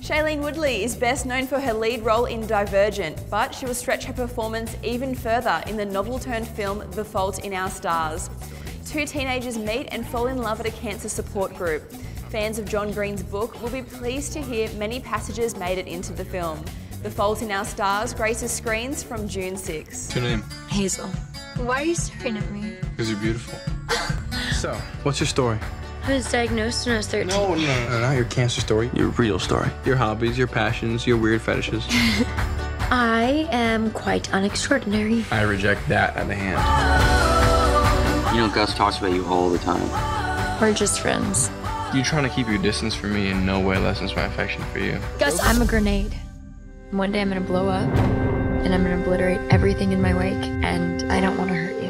Shailene Woodley is best known for her lead role in Divergent, but she will stretch her performance even further in the novel-turned film The Fault in Our Stars. Two teenagers meet and fall in love at a cancer support group. Fans of John Green's book will be pleased to hear many passages made it into the film. The Fault in Our Stars graces screens from June 6. What's your name? Hazel. Why are you staring at me? Because you're beautiful. So, what's your story? I was diagnosed when I was 13. No, not your cancer story. Your real story. Your hobbies, your passions, your weird fetishes. I am quite unextraordinary. I reject that at the hand. You know, Gus talks about you all the time. We're just friends. You trying to keep your distance from me in no way lessens my affection for you. Gus, I'm a grenade. One day I'm gonna blow up, and I'm gonna obliterate everything in my wake, and I don't want to hurt you.